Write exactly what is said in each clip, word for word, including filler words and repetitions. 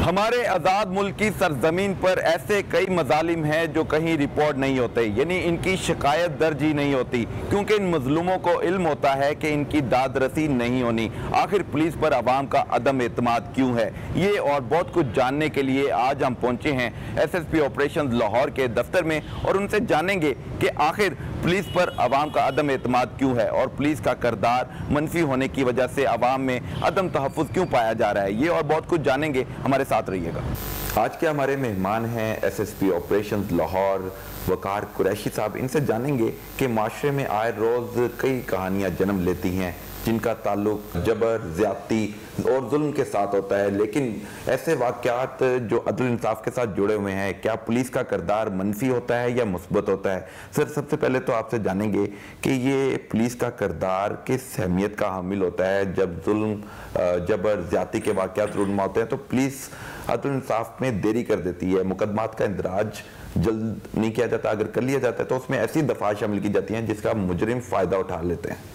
हमारे आज़ाद मुल्क की सरजमीन पर ऐसे कई मजालिम हैं जो कहीं रिपोर्ट नहीं होते, यानी इनकी शिकायत दर्ज ही नहीं होती, क्योंकि इन मजलूमों को इल्म होता है कि इनकी दाद रसी नहीं होनी। आखिर पुलिस पर आवाम का अदम एतमाद क्यों है, ये और बहुत कुछ जानने के लिए आज हम पहुँचे हैं S S P operation Lahore के दफ्तर में और उनसे जानेंगे कि आखिर पुलिस पर आवाम का अदम एतमाद क्यों है और पुलिस का किरदार मनफी होने की वजह से आवाम में अदम तहफ़्फ़ुज़ क्यों पाया जा रहा है। ये और बहुत कुछ जानेंगे, हमारे साथ रहिएगा। आज के हमारे मेहमान हैं S S P operation Lahore Waqar Qureshi साहब। इनसे जानेंगे कि माशरे में आए रोज़ कई कहानियाँ जन्म लेती हैं जिनका ताल्लुक जबर, ज़्यादती और जुल्म के साथ होता है, लेकिन ऐसे वाक़यात जो अदल इंसाफ के साथ जुड़े हुए हैं, क्या पुलिस का किरदार मनफी होता है या मुस्बत होता है? सर, सबसे पहले तो आपसे जानेंगे कि ये पुलिस का किरदार किस अहमियत का हामिल होता है जब जुल्म, जबर, ज़्यादती के वाक़यात रूनमा होते हैं तो पुलिस अदल इंसाफ में देरी कर देती है, मुकदमात का इंदराज जल्द नहीं किया जाता, अगर कर लिया जाता है तो उसमें ऐसी दफ़ा शामिल की जाती हैं जिसका मुजरिम फ़ायदा उठा लेते हैं।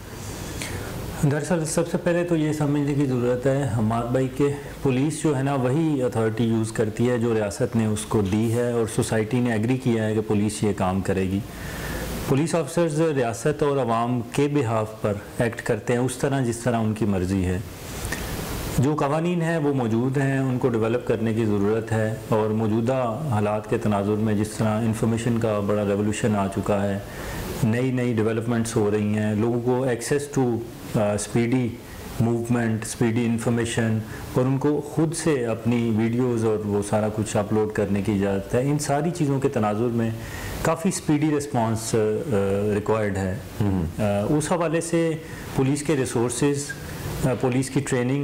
दरअसल सबसे पहले तो ये समझने की ज़रूरत है हमारे भाई के पुलिस जो है ना वही अथॉरिटी यूज़ करती है जो रियासत ने उसको दी है और सोसाइटी ने एग्री किया है कि पुलिस ये काम करेगी। पुलिस ऑफिसर्स रियासत और आवाम के बिहाफ पर एक्ट करते हैं उस तरह जिस तरह उनकी मर्ज़ी है। जो कवानीन हैं वो मौजूद हैं, उनको डेवलप करने की ज़रूरत है और मौजूदा हालात के तनाजुर में जिस तरह इंफॉर्मेशन का बड़ा रेवोल्यूशन आ चुका है, नई नई डेवलपमेंट्स हो रही हैं, लोगों को access to speedy movement, speedy information और उनको ख़ुद से अपनी वीडियोस और वो सारा कुछ अपलोड करने की इजाज़त है। इन सारी चीज़ों के तनाजुर में काफ़ी स्पीडी रिस्पांस रिक्वायर्ड है। uh, उस हवाले से पुलिस के रिसोर्सेज, पुलिस की ट्रेनिंग,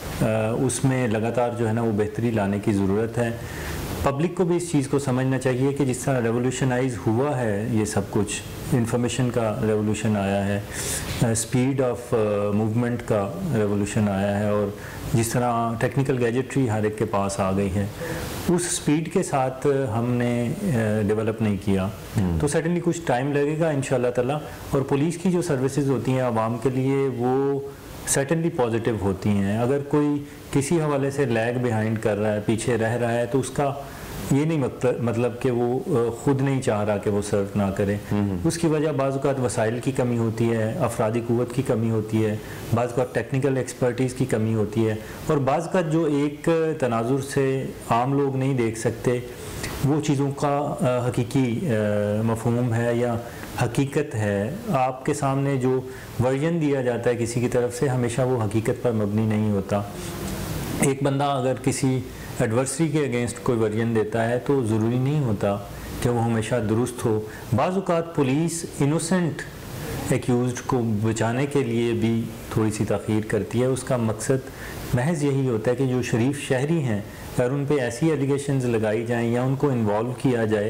उसमें लगातार जो है ना वो बेहतरी लाने की ज़रूरत है। पब्लिक को भी इस चीज़ को समझना चाहिए कि जिस तरह रेवोल्यूशनाइज हुआ है ये सब कुछ, इंफॉर्मेशन का रेवोल्यूशन आया है, स्पीड ऑफ मूवमेंट का रेवोल्यूशन आया है और जिस तरह टेक्निकल गैजेटरी हर एक के पास आ गई है, उस स्पीड के साथ हमने डेवलप नहीं किया तो सर्टेनली कुछ टाइम लगेगा इंशाल्लाह ताला। और पुलिस की जो सर्विसेज होती हैं आवाम के लिए वो सर्टेनली पॉजिटिव होती हैं। अगर कोई किसी हवाले से लैग बिहाइंड कर रहा है, पीछे रह रहा है, तो उसका ये नहीं मतलब कि वो ख़ुद नहीं चाह रहा कि वो सर्व ना करे। उसकी वजह बाज़-औक़ात वसाइल की कमी होती है, अफरादी क़ुव्वत की कमी होती है, बाज़-औक़ात टेक्निकल एक्सपर्टीज़ की कमी होती है और बाज़-औक़ात जो एक तनाजुर से आम लोग नहीं देख सकते वो चीज़ों का हकीकी मफ़हूम है या हकीकत है। आपके सामने जो वर्जन दिया जाता है किसी की तरफ से, हमेशा वो हकीकत पर मबनी नहीं होता। एक बंदा अगर किसी एडवर्सरी के अगेंस्ट कोई वर्जन देता है तो ज़रूरी नहीं होता कि वो हमेशा दुरुस्त हो। बाज़-औक़ात पुलिस इनोसेंट एक्यूज़्ड को बचाने के लिए भी थोड़ी सी तख़ीर करती है। उसका मकसद महज यही होता है कि जो शरीफ शहरी हैं अगर उन पे ऐसी एलिगेशंस लगाई जाएं या उनको इन्वॉल्व किया जाए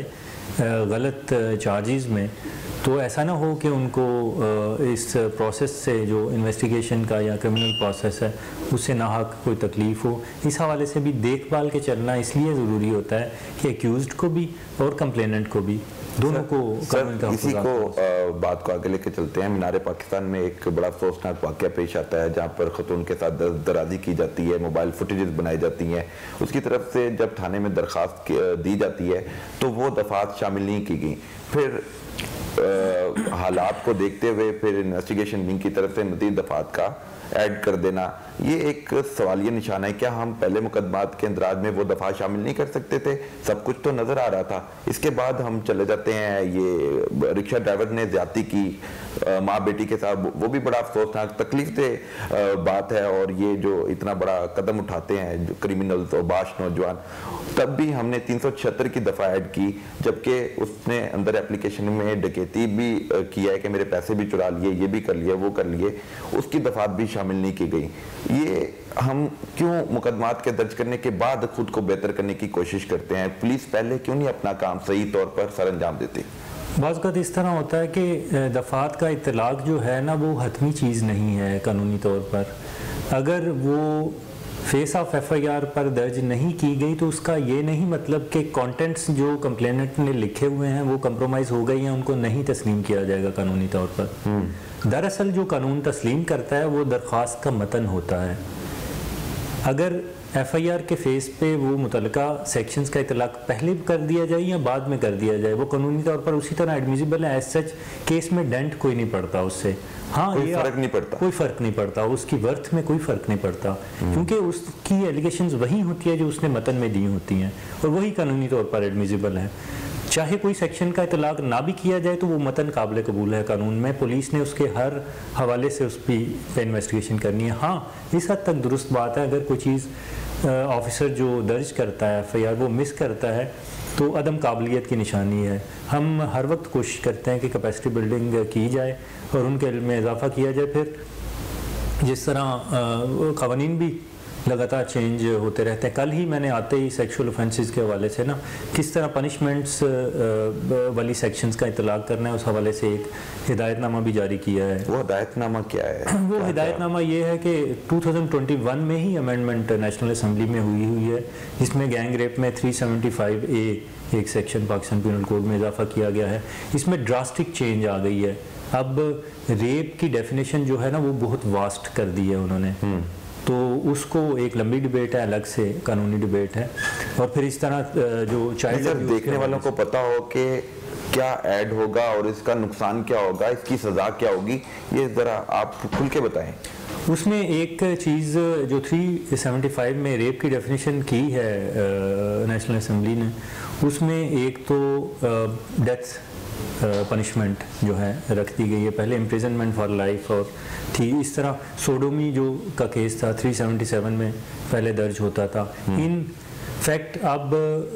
गलत चार्जेस में, तो ऐसा ना हो कि उनको इस प्रोसेस से जो इन्वेस्टिगेशन का या क्रिमिनल प्रोसेस है उससे नाहक कोई तकलीफ़ हो। इस हवाले से भी देखभाल के चलना इसलिए ज़रूरी होता है कि एक्यूज़्ड को भी और कंप्लेनेंट को भी, दोनों को। सर, इसी को आ, बात को आगे लेके चलते हैं। मीनार पाकिस्तान में एक बड़ा अफसोसनाक वाक़या पेश आता है जहाँ पर खतून के साथ दराजी की जाती है, मोबाइल फुटेजेस बनाई जाती हैं। उसकी तरफ से जब थाने में दरख्वास्त दी जाती है तो वो दफ़ात शामिल नहीं की गई। फिर आ, हालात को देखते हुए फिर इन्वेस्टिगेशन विंग की तरफ से मज़ीद दफ़ात का ऐड कर देना, ये एक सवालिया निशान है। क्या हम पहले मुकदमात के अंदराज में वो दफ़ा शामिल नहीं कर सकते थे? सब कुछ तो नज़र आ रहा था। इसके बाद हम चले जाते हैं, ये रिक्शा ड्राइवर ने ज़्यादती की माँ बेटी के साथ, वो भी बड़ा अफसोसनाक तकलीफ से बात है। और ये जो इतना बड़ा कदम उठाते हैं जो क्रिमिनल्स और बाश नौजवान, तब भी हमने तीन सौ छिहत्तर की दफ़ा ऐड की, जबकि उसने अंदर एप्लीकेशन में डकैती भी किया है कि मेरे पैसे भी चुरा लिए, ये भी कर लिए, वो कर लिए, उसकी दफ़ात भी शामिल नहीं की गई। ये हम क्यों मुकदमात के दर्ज करने के बाद खुद को बेहतर करने की कोशिश करते हैं? पुलिस पहले क्यों नहीं अपना काम सही तौर पर सर अंजाम देती? बाज़ वक़्त इस तरह होता है कि दफ़ात का इतलाक़ जो है ना वो हतमी चीज़ नहीं है कानूनी तौर पर। अगर वो face of F I R पर दर्ज नहीं की गई तो उसका ये नहीं मतलब कि कंटेंट्स जो कंप्लेनेंट ने लिखे हुए हैं वो कंप्रोमाइज़ हो गई हैं, उनको नहीं तस्लीम किया जाएगा कानूनी तौर पर। दरअसल जो कानून तस्लीम करता है वो दरख्वास्त का मतन होता है। अगर एफ आई आर के फेस पे वो मुतलका सेक्शंस का इतलाक पहले कर दिया जाए या बाद में कर दिया जाए, वो कानूनी तौर पर उसी तरह एडमिसिबल है। एज सच केस में डेंट कोई नहीं पड़ता उससे। हाँ, कोई ये फर्क नहीं पड़ता, कोई फर्क नहीं पड़ता, उसकी वर्थ में कोई फर्क नहीं पड़ता, क्योंकि उसकी एलिगेशंस वही होती है जो उसने मतन में दी होती हैं और वही कानूनी तौर पर एडमिसिबल है। चाहे कोई सेक्शन का इतलाक ना भी किया जाए तो वो मतन काबिल कबूल है कानून में। पुलिस ने उसके हर हवाले से उस पर इन्वेस्टिगेशन करनी है। हाँ, इस हद तक दुरुस्त बात है, अगर कोई चीज़ ऑफिसर जो दर्ज करता है एफ आई आर वो मिस करता है तो अदम काबिलियत की निशानी है। हम हर वक्त कोशिश करते हैं कि कैपेसिटी बिल्डिंग की जाए और उनके इल्म में इजाफा किया जाए। फिर जिस तरह क़वानीन भी लगातार चेंज होते रहते हैं, कल ही मैंने आते ही सेक्सुअल ऑफेंसेस के हवाले से ना किस तरह पनिशमेंट्स वाली सेक्शंस का इतलाक करना है उस हवाले से एक हिदायतनामा भी जारी किया है। वो हिदायतनामा क्या है? वो हिदायतनामा ये है कि दो हज़ार इक्कीस में ही अमेंडमेंट नेशनल असम्बली में हुई हुई है, जिसमें गैंग रेप में तीन सौ पचहत्तर ए एक सेक्शन पाकिस्तान पिनल कोड में इजाफा किया गया है। इसमें ड्रास्टिक चेंज आ गई है। अब रेप की डेफिनेशन जो है ना वो बहुत वास्ट कर दी है उन्होंने, तो उसको एक लंबी डिबेट है, अलग से कानूनी डिबेट है। और फिर इस तरह जो चाइल्ड देखने वालों को पता हो कि क्या ऐड होगा और इसका नुकसान क्या होगा, इसकी सज़ा क्या होगी, ये ज़रा आप खुल के बताएं। उसमें एक चीज़ जो तीन सौ पचहत्तर में रेप की डेफिनेशन की है नेशनल असम्बली ने, उसमें एक तो डेथ पनिशमेंट जो है रख दी गई है। पहले इम्प्रिजनमेंट फॉर लाइफ और थी, इस तरह सोडोमी जो का केस था तीन सौ सतहत्तर में पहले दर्ज होता था। इन फैक्ट अब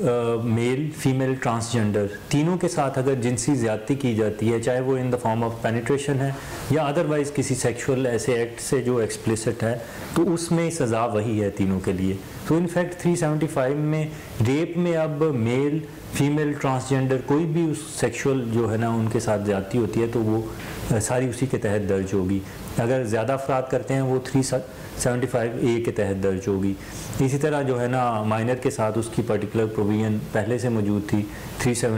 मेल फीमेल ट्रांसजेंडर तीनों के साथ अगर जिनसी ज्यादती की जाती है, चाहे वो in the form of penetration है या अदरवाइज किसी सेक्सुअल ऐसे एक्ट से जो एक्सप्लिसिट है, तो उसमें सज़ा वही है तीनों के लिए। तो इनफैक्ट तीन सौ पचहत्तर में रेप में अब मेल फीमेल ट्रांसजेंडर कोई भी उस सेक्सुअल जो है ना उनके साथ ज्यादती होती है तो वो सारी उसी के तहत दर्ज होगी। अगर ज़्यादा अफराद करते हैं वो तीन सौ पचहत्तर ए के तहत दर्ज होगी। इसी तरह जो है ना माइनर के साथ उसकी पर्टिकुलर प्रोविजन पहले से मौजूद थी तीन सौ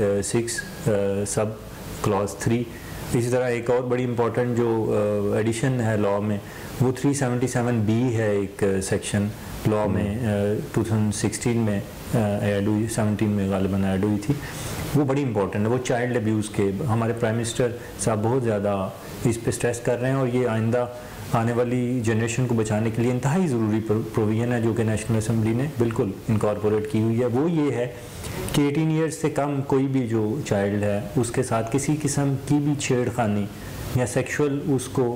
छिहत्तर सब क्लॉज थ्री। इसी तरह एक और बड़ी इंपॉर्टेंट जो एडिशन है लॉ में वो तीन सौ सतहत्तर बी है, एक सेक्शन लॉ में दो हज़ार सोलह में ऐड हुई, सत्रह में गालिबन ऐड हुई थी। वो बड़ी इंपॉर्टेंट है, वो चाइल्ड अब्यूज़ के हमारे प्राइम मिनिस्टर साहब बहुत ज़्यादा इस पे स्ट्रेस कर रहे हैं और ये आइंदा आने वाली जनरेशन को बचाने के लिए इंतहाई ज़रूरी प्रोविज़न है जो कि नेशनल असम्बली ने बिल्कुल इनकॉर्पोरेट की हुई है। वो ये है कि अठारह ईयर्स से कम कोई भी जो चाइल्ड है उसके साथ किसी किस्म की भी छेड़खानी या सेक्सुअल उसको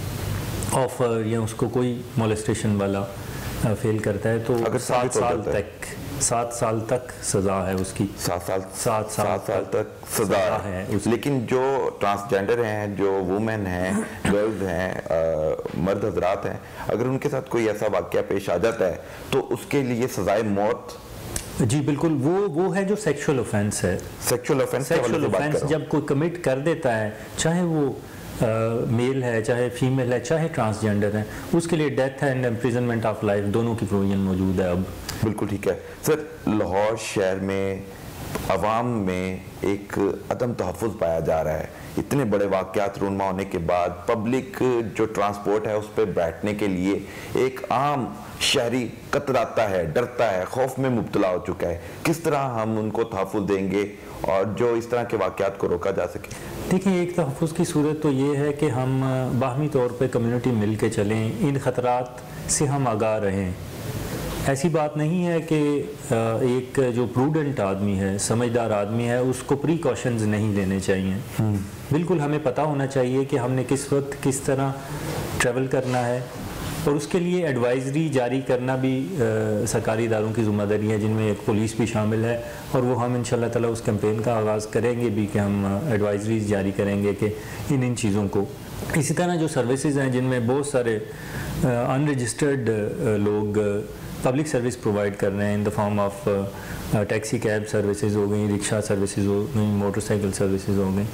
ऑफर या उसको कोई मोलेस्टेशन वाला फेल करता है तो अगर सात साल तक सात साल तक सजा है उसकी। सात साल सात साल, सात साल तक सजा है उसकी। लेकिन जो ट्रांसजेंडर हैं, जो वुमेन हैं, गर्ल्स हैं, मर्द हजरात हैं, अगर उनके साथ कोई ऐसा वाकया पेश आ जाता है तो उसके लिए सजाए मौत। जी बिल्कुल, वो वो है जो सेक्सुअल ऑफेंस है। सेक्सुअल ऑफेंस सेक्सुअल ऑफेंस जब कोई कमिट कर देता है, चाहे वो मेल uh, है, चाहे फीमेल है, चाहे ट्रांसजेंडर है, उसके लिए death and imprisonment of life दोनों की प्रोविजन मौजूद है अब। बिल्कुल ठीक है सर। लाहौर शहर में अवाम में एक अदम तहफ़्फ़ुज़ पाया जा रहा है। इतने बड़े वाक़यात रूनमा होने के बाद पब्लिक जो ट्रांसपोर्ट है उस पर बैठने के लिए एक आम शहरी कतराता है, डरता है, खौफ में मुब्तला हो चुका है। किस तरह हम उनको तहफ़्फ़ुज़ देंगे और जो इस तरह के वाक़यात को रोका जा सके? देखिए, एक तहफ़्फ़ुज़ की सूरत तो ये है कि हम बाहमी तौर पे कम्युनिटी मिल के चलें, इन ख़तरात से हम आगाह रहें। ऐसी बात नहीं है कि एक जो प्रूडेंट आदमी है, समझदार आदमी है, उसको प्रिकॉशंस नहीं लेने चाहिए। बिल्कुल हमें पता होना चाहिए कि हमने किस वक्त किस तरह ट्रैवल करना है और उसके लिए एडवाइजरी जारी करना भी आ, सरकारी इदारों की ज़िम्मेदारी है, जिनमें एक पुलिस भी शामिल है। और वो हम इंशाल्लाह ताला उस कैंपेन का आगाज़ करेंगे भी कि हम एडवाइजरीज जारी करेंगे कि इन इन चीज़ों को। इसी तरह जो सर्विसेज हैं जिनमें बहुत सारे अनरजिस्टर्ड लोग पब्लिक सर्विस प्रोवाइड कर रहे हैं in the form of taxi cab services हो गई, रिक्शा सर्विसेज हो गई, मोटरसाइकिल सर्विसेज हो गई,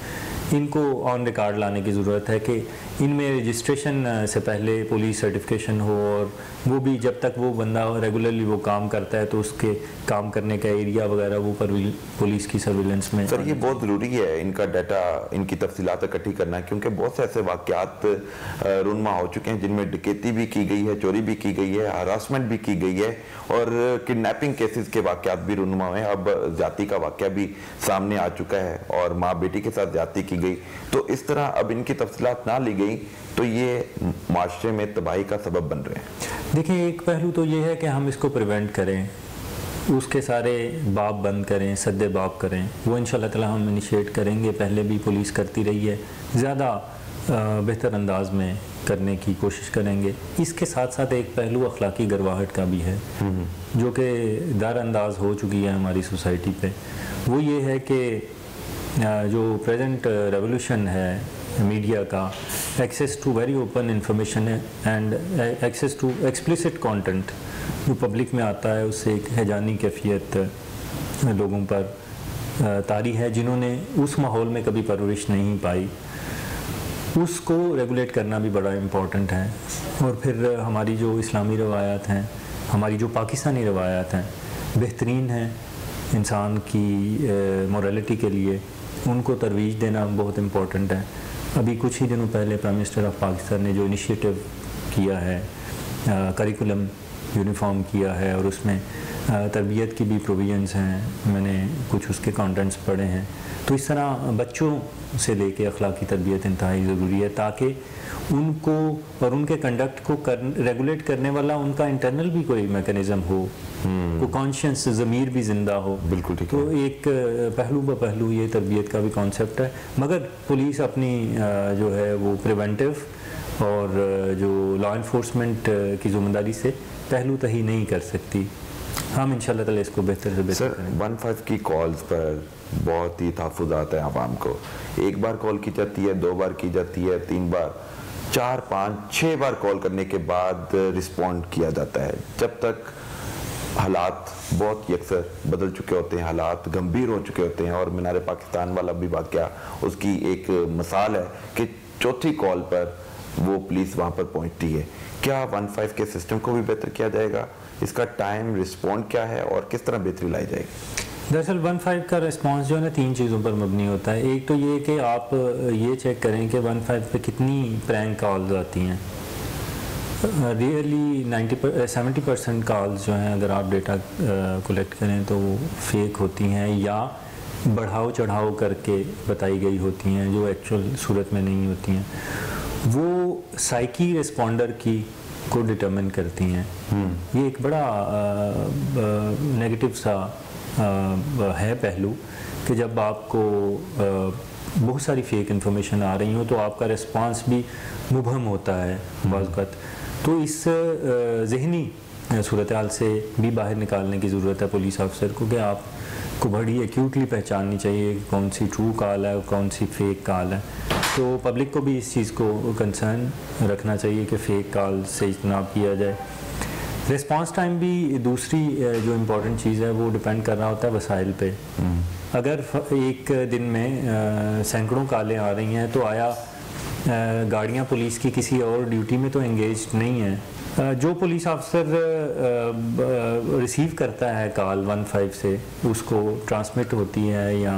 इनको ऑन रिकॉर्ड लाने की ज़रूरत है कि इनमें रजिस्ट्रेशन से पहले पुलिस सर्टिफिकेशन हो, और वो भी जब तक वो बंदा रेगुलरली वो काम करता है तो उसके काम करने का एरिया वगैरह वो पर पुलिस की सर्विलेंस में। सर ये बहुत ज़रूरी है इनका डाटा, इनकी तफसीलात इकट्ठी करना, क्योंकि बहुत से ऐसे वाक़यात रुनमा हो चुके हैं जिनमें डकैती भी की गई है, चोरी भी की गई है, हरासमेंट भी की गई है और किडनैपिंग केसेस के वाक़यात भी रुनमा हुए हैं। अब ज़्यादती का वाक़या भी सामने आ चुका है और माँ बेटी के साथ ज़्यादती की गई। तो इस तरह अब इनकी तफसीलात ना ली गई तो ये माशरे में तबाही का सबब बन रहे हैं। देखिए, एक पहलू तो ये है कि हम इसको प्रिवेंट करें, उसके सारे बाब बंद करें, सद्दे बाब करें, वो इंशाल्लाह ताला हम इनिशिएट करेंगे। पहले भी पुलिस करती रही है, ज़्यादा बेहतर अंदाज में करने की कोशिश करेंगे। इसके साथ साथ एक पहलू अखलाकी गरवाहट का भी है जो कि दार अंदाज हो चुकी है हमारी सोसाइटी पे। वो ये है कि जो प्रेजेंट रेवोल्यूशन है मीडिया का, access to very open information and access to explicit content जो पब्लिक में आता है, उससे एक हैजानी कैफियत लोगों पर तारी है जिन्होंने उस माहौल में कभी परवरिश नहीं पाई। उसको रेगुलेट करना भी बड़ा इम्पोर्टेंट है। और फिर हमारी जो इस्लामी रवायात हैं, हमारी जो पाकिस्तानी रवायात हैं, बेहतरीन हैं इंसान की मोरालिटी के लिए, उनको तरवीज देना बहुत इम्पोर्टेंट है। अभी कुछ ही दिनों पहले प्राइम मिनिस्टर ऑफ पाकिस्तान ने जो इनिशिएटिव किया है, करिकुलम यूनिफॉर्म किया है और उसमें तरबियत की भी प्रोविजंस हैं, मैंने कुछ उसके कंटेंट्स पढ़े हैं। तो इस तरह बच्चों से लेके अखलाकी तरबियत इंतहाई ज़रूरी है ताकि उनको और उनके कंडक्ट को कर, रेगुलेट करने वाला उनका इंटरनल भी कोई मैकेनिज़्म हो, को कॉन्शियस ज़मीर भी ज़िंदा हो। बिल्कुल ठीक तो एक पहलू ब पहलू ये तरबियत का भी कॉन्सेप्ट है। मगर पुलिस अपनी जो है वो प्रिवेंटिव और जो लॉ इन्फोर्समेंट की ज़िम्मेदारी से पहलू तही नहीं कर सकती। हम इंशाल्लाह ताला इसको बेहतर से बेहतर करेंगे। वन फाइव की कॉल्स पर बहुत ही तहफ़्फ़ुज़ात हैं आवाम को। एक बार कॉल की जाती है, दो बार की जाती है, तीन बार, चार पाँच छः बार कॉल करने के बाद रिस्पॉन्ड किया जाता है। जब तक हालात बहुत यकसर बदल चुके होते हैं, हालात गंभीर हो चुके होते हैं। और मीनार पाकिस्तान वाला भी वाक़या उसकी एक मिसाल है कि चौथी कॉल पर वो पुलिस वहाँ पर पहुँचती है। क्या वन फाइव के सिस्टम को भी बेहतर किया जाएगा? इसका टाइम रिस्पॉन्ड क्या है और किस तरह बेहतरी लाई जाएगी? दरअसल वन फाइव का रिस्पांस जो है ना तीन चीज़ों पर मबनी होता है। एक तो ये कि आप ये चेक करें कि वन फाइव पे कितनी प्रैंक कॉल्स आती हैं। Really ninety seventy percent calls जो हैं, अगर आप डेटा कलेक्ट करें तो वो फेक होती हैं या बढ़ाओ चढ़ाओ करके बताई गई होती हैं, जो एक्चुअल सूरत में नहीं होती हैं। वो साइकी रिस्पॉन्डर की को डिटरमिन करती हैं। ये एक बड़ा नेगेटिव सा आ, है पहलू कि जब आपको आ, बहुत सारी फेक इन्फॉर्मेशन आ रही हो तो आपका रिस्पांस भी मुबहम होता है बाज़ वक़्त। तो इस ज़हनी सूरत हाल से भी बाहर निकालने की ज़रूरत है पुलिस अफसर को कि आपको बड़ी एक्यूटली पहचाननी चाहिए कि कौन सी ट्रू कॉल है और कौन सी फेक कॉल है। तो पब्लिक को भी इस चीज़ को कंसर्न रखना चाहिए कि फ़ेक कॉल से इज्तनाब किया जाए। रिस्पांस टाइम भी दूसरी जो इम्पोर्टेंट चीज़ है वो डिपेंड कर रहा होता है वसाइल पे। अगर एक दिन में सैकड़ों कॉलें आ रही हैं तो आया गाड़ियाँ पुलिस की किसी और ड्यूटी में तो एंगेज नहीं है। जो पुलिस अफसर रिसीव करता है कॉल वन फाइव से, उसको ट्रांसमिट होती है या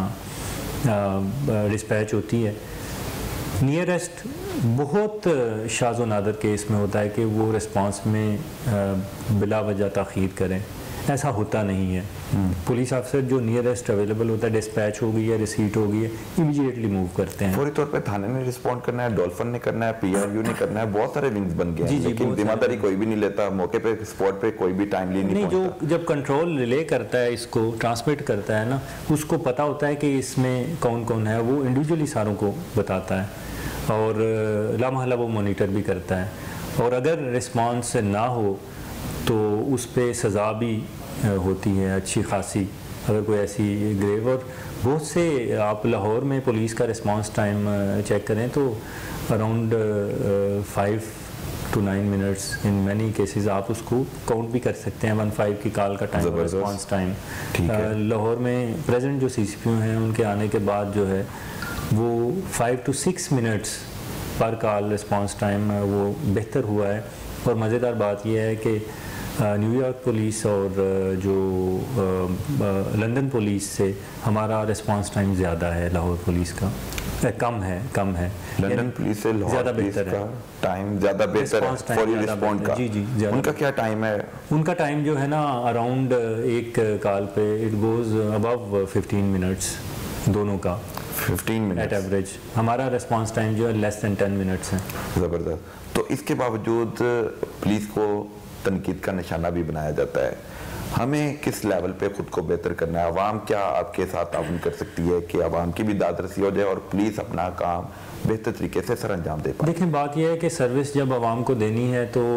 डिस्पैच होती है, नियरेस्ट बहुत शाज़ व नादर केस में होता है कि वो रिस्पांस में बिला वजह ताख़ीर करें। ऐसा होता नहीं है। पुलिस अफसर जो नियरेस्ट अवेलेबल होता है, डिस्पैच हो गई है, रिसीट हो गई है, इमीडिएटली मूव करते हैं। फौरी तौर पे थाने ने रिस्पॉन्ड करना है, डॉल्फिन ने करना है, पीआरयू ने करना है, बहुत सारे विंग्स बन गए हैं, लेकिन जिम्मेदारी कोई भी नहीं लेता। मौके पे स्पॉट पे कोई भी टाइमली नहीं, नहीं जो जब कंट्रोल रिले करता है, इसको ट्रांसमिट करता है ना, उसको पता होता है कि इसमें कौन कौन है, वो इंडिविजुअली सारों को बताता है और लामहला वो मॉनिटर भी करता है। और अगर रिस्पॉन्स ना हो तो उस पर सज़ा भी होती है अच्छी खासी, अगर कोई ऐसी ग्रेव। और बहुत से आप लाहौर में पुलिस का रिस्पॉन्स टाइम चेक करें तो around five to nine minutes in many cases आप उसको काउंट भी कर सकते हैं। वन फाइव की कॉल का टाइम, रिस्पॉन्स टाइम। लाहौर में प्रेजेंट जो सी सी पी ओ हैं उनके आने के बाद जो है वो फाइव टू सिक्स मिनट्स पर कॉल रिस्पांस टाइम वो बेहतर हुआ है। और मज़ेदार बात यह है कि न्यूयॉर्क पुलिस और जो लंदन पुलिस से हमारा रिस्पांस टाइम ज़्यादा है लाहौर पुलिस का, कम है कम है लंदन पुलिस से ज़्यादा बेहतर है, टाइम ज़्यादा बेहतर है फॉर यू रिस्पॉन्ड का। जी जी उनका क्या टाइम है? उनका टाइम जो है ना अराउंड एक कॉल पे it goes above fifteen minutes दोनों का, फिफ्टीन मिनट एट एवरेज। हमारा रिस्पांस टाइम जो है लेस दैन टेन मिनट्स है। ज़बरदस्त। तो इसके बावजूद पुलिस को तनकीद का निशाना भी बनाया जाता है। हमें किस लेवल पे खुद को बेहतर करना है? आवाम क्या आपके साथ ताउन कर सकती है कि आवाम की भी दादरसी हो जाए और पुलिस अपना काम बेहतर तरीके से सर अंजाम दे पाए? देखें, बात यह है कि सर्विस जब आवाम को देनी है तो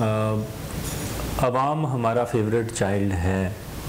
आवाम हमारा फेवरेट चाइल्ड है,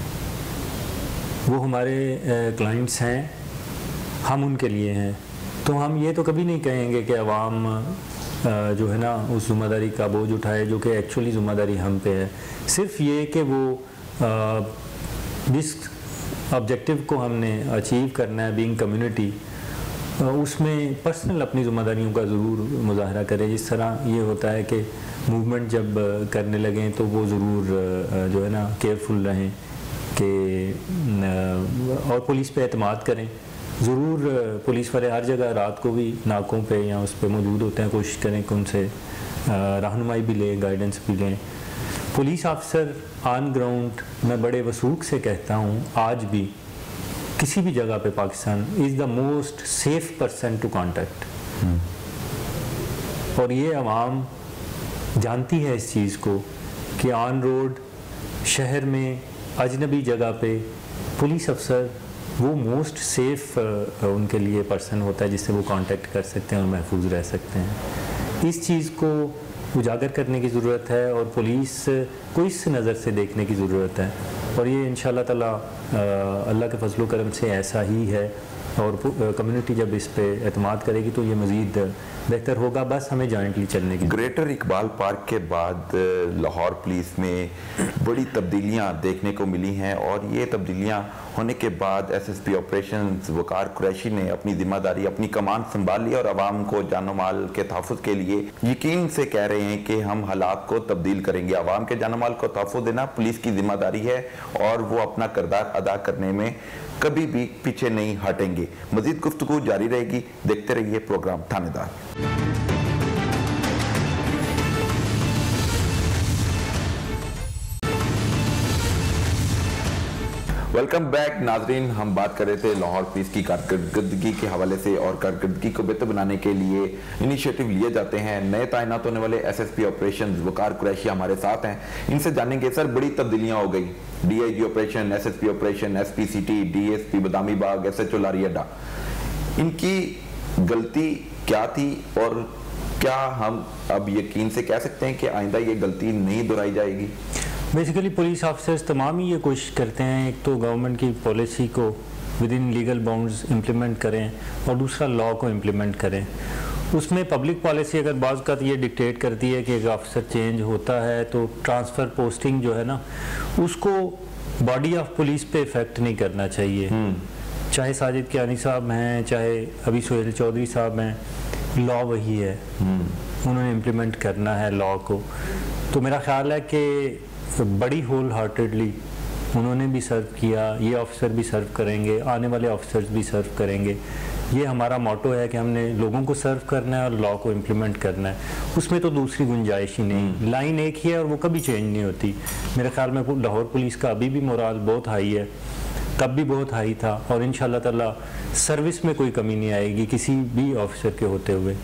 वो हमारे क्लाइंट्स हैं, हम उनके लिए हैं। तो हम ये तो कभी नहीं कहेंगे कि आवाम जो है ना उस ज़िम्मेदारी का बोझ उठाए जो कि एक्चुअली ज़िम्मेदारी हम पे है। सिर्फ ये कि वो जिस ऑब्जेक्टिव को हमने अचीव करना है बीइंग कम्युनिटी, उसमें पर्सनल अपनी ज़िम्मेदारियों का ज़रूर मुज़ाहरा करें। जिस तरह ये होता है कि मूवमेंट जब करने लगें तो वो ज़रूर जो है ना केयरफुल रहें कि और पुलिस पे एतमाद करें। ज़रूर पुलिस वाले हर जगह रात को भी नाकों पे या उस पे मौजूद होते हैं, कोशिश करें कि उनसे रहनुमाई भी लें, गाइडेंस भी लें। पुलिस ऑफिसर ऑन ग्राउंड, मैं बड़े वसूख से कहता हूँ, आज भी किसी भी जगह पे Pakistan is the most safe person to contact. और ये आवाम जानती है इस चीज़ को कि ऑन रोड शहर में अजनबी जगह पे पुलिस अफसर वो मोस्ट सेफ उनके लिए पर्सन होता है जिससे वो कांटेक्ट कर सकते हैं और महफूज रह सकते हैं। इस चीज़ को उजागर करने की ज़रूरत है और पुलिस को इस नज़र से देखने की ज़रूरत है। और ये इंशाअल्लाह ताला अल्लाह के फजल करम से ऐसा ही है और कम्युनिटी जब इस पे एतमाद करेगी तो ये मज़ीद बेहतर होगा। बस हमें जॉइंटली चलने की। ग्रेटर इकबाल पार्क के बाद लाहौर पुलिस में बड़ी तब्दीलियां देखने को मिली हैं और ये तब्दीलियां होने के बाद एसएसपी ऑपरेशंस वकार कुरैशी ने अपनी जिम्मेदारी, अपनी कमान संभाल ली और आवाम को जानो माल के तहफ़्फ़ुज़ के लिए यकीन से कह रहे हैं कि हम हालात को तब्दील करेंगे। आवाम के जानो माल को तहफ़्फ़ुज़ देना पुलिस की जिम्मेदारी है और वो अपना किरदार अदा करने में कभी भी पीछे नहीं हटेंगे। मज़ीद गुफ्तगू जारी रहेगी, देखते रहिए प्रोग्राम थानेदार। वेलकम बैक नाजरीन। हम बात कर रहे थे लाहौर पुलिस की कारकर्दगी के हवाले से और कारकर्दगी को बेहतर बनाने के लिए इनिशिएटिव लिए जाते हैं। नए तैनात होने वाले एसएसपी ऑपरेशन वकार कुरैशी हमारे साथ हैं, इनसे जानेंगे सर बड़ी तब्दीलियां हो गई, DIG operation, SSP operation, SP city, DSP Badami Bagh, SHO Lari Adda, इनकी गलती क्या थी और क्या हम अब यकीन से कह सकते हैं कि आइंदा ये गलती नहीं दोहराई जाएगी? बेसिकली पुलिस ऑफिसर्स तमाम ही ये कोशिश करते हैं, एक तो गवर्नमेंट की पॉलिसी को within legal bounds implement करें और दूसरा लॉ को इम्प्लीमेंट करें। उसमें पब्लिक पॉलिसी अगर बाज़ का ये डिक्टेट करती है कि एक ऑफिसर चेंज होता है तो ट्रांसफ़र पोस्टिंग जो है ना उसको बॉडी ऑफ पुलिस पे इफ़ेक्ट नहीं करना चाहिए। चाहे साजिद कियानी साहब हैं, चाहे अभी सोहेल चौधरी साहब हैं, लॉ वही है, उन्होंने इम्प्लीमेंट करना है लॉ को। तो मेरा ख्याल है कि बड़ी होल हार्टेडली उन्होंने भी सर्व किया, ये ऑफिसर भी सर्व करेंगे, आने वाले ऑफिसर्स भी सर्व करेंगे। ये हमारा मोटो है कि हमने लोगों को सर्व करना है और लॉ को इम्प्लीमेंट करना है, उसमें तो दूसरी गुंजाइश ही नहीं। लाइन एक ही है और वो कभी चेंज नहीं होती। मेरे ख्याल में लाहौर पुलिस का अभी भी मोराल बहुत हाई है, तब भी बहुत हाई था और इंशाल्लाह ताला सर्विस में कोई कमी नहीं आएगी किसी भी ऑफिसर के होते हुए।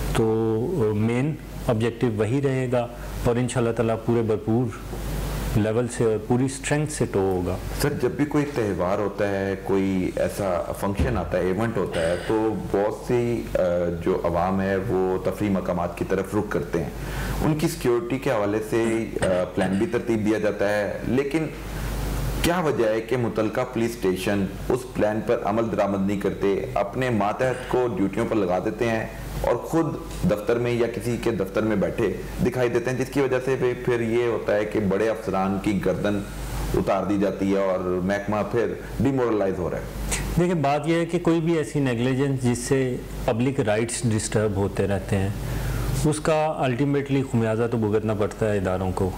तो मेन ऑब्जेक्टिव वही रहेगा और इंशाल्लाह ताला पूरे भरपूर लेवल से और पूरी स्ट्रेंथ से टो होगा। सर जब भी कोई त्यौहार होता है, कोई ऐसा फंक्शन आता है, इवेंट होता है, तो बहुत सी जो आवाम है वो तफरीह मकामात की तरफ रुख करते हैं, उनकी सिक्योरिटी के हवाले से प्लान भी तरतीब दिया जाता है, लेकिन क्या वजह है कि मुतलका पुलिस स्टेशन उस प्लान पर अमल दरामद नहीं करते, अपने मातहत को ड्यूटियों पर लगा देते हैं और खुद दफ्तर में या किसी के दफ्तर में बैठे दिखाई देते हैं, जिसकी वजह से फिर ये होता है कि बड़े अफसरान की गर्दन उतार दी जाती है और महकमा फिर डिमोरलाइज हो रहा है। देखिए, बात यह है कि कोई भी ऐसी नेग्लिजेंस जिससे पब्लिक राइट्स डिस्टर्ब होते रहते हैं, उसका अल्टीमेटली खुमियाजा तो भुगतना पड़ता है इदारों को।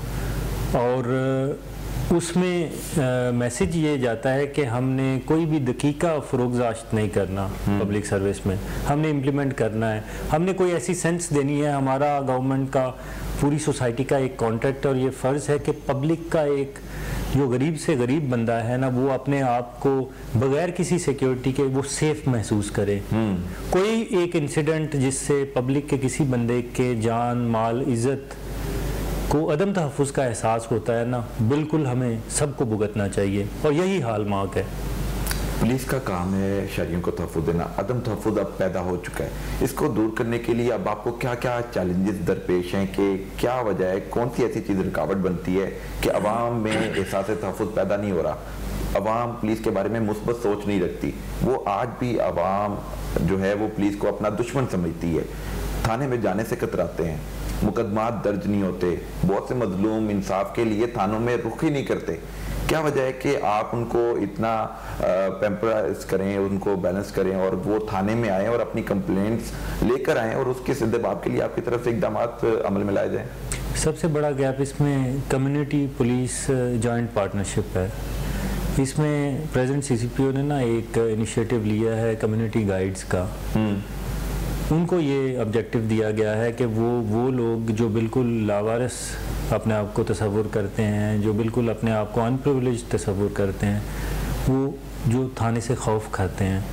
और उसमें मैसेज ये जाता है कि हमने कोई भी दकीका फ़रोग़-ज़ाश्त नहीं करना पब्लिक सर्विस में, हमने इम्प्लीमेंट करना है, हमने कोई ऐसी सेंस देनी है। हमारा गवर्नमेंट का, पूरी सोसाइटी का एक कॉन्ट्रैक्ट और ये फ़र्ज़ है कि पब्लिक का एक जो गरीब से गरीब बंदा है ना, वो अपने आप को बगैर किसी सिक्योरिटी के वो सेफ महसूस करे। कोई एक इंसिडेंट जिससे पब्लिक के किसी बंदे के जान, माल, इज़्ज़त को अदम तहफ़्फ़ुज़ का एहसास होता है ना, बिल्कुल हमें सबको भुगतना चाहिए, और यही हाल मार्क है। पुलिस का काम है शहरियों को तहफ़्फ़ुज़ देना। अदम तहफ़्फ़ुज़ अब पैदा हो चुका है, इसको दूर करने के लिए अब आपको क्या क्या चैलेंजेस दरपेश हैं, कि क्या वजह है, कौन सी ऐसी चीज़ रुकावट बनती है कि अवाम में एहसास तहफ़्फ़ुज़ पैदा नहीं हो रहा, अवाम पुलिस के बारे में मुस्बत सोच नहीं रखती, वो आज भी अवाम जो है वो पुलिस को अपना दुश्मन समझती है, थाने में जाने से कतराते हैं, मुकदमात दर्ज नहीं होते, बहुत से मजलूम इंसाफ के लिए थानों में रुख ही नहीं करते। क्या वजह है कि आप उनको इतना पैम्पराइज करें, उनको बैलेंस करें और वो थाने में आएँ और अपनी कंप्लेंट्स लेकर आएँ और उसके सीधे बाब के लिए आपकी तरफ से इकदाम अमल में लाए जाएँ? सबसे बड़ा गैप इसमें कम्युनिटी पुलिस जॉइंट पार्टनरशिप है। इसमें प्रेजेंट सी सी पी ओ ने ना एक इनिशिएटिव लिया है कम्युनिटी गाइड्स का। उनको ये ऑब्जेक्टिव दिया गया है कि वो वो लोग जो बिल्कुल लावारिस अपने आप को तसव्वुर करते हैं, जो बिल्कुल अपने आप को अनप्रिविलेज तसव्वुर करते हैं, वो जो थाने से खौफ खाते हैं,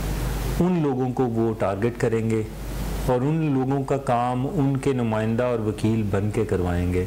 उन लोगों को वो टारगेट करेंगे और उन लोगों का काम उनके नुमाइंदा और वकील बन के करवाएंगे।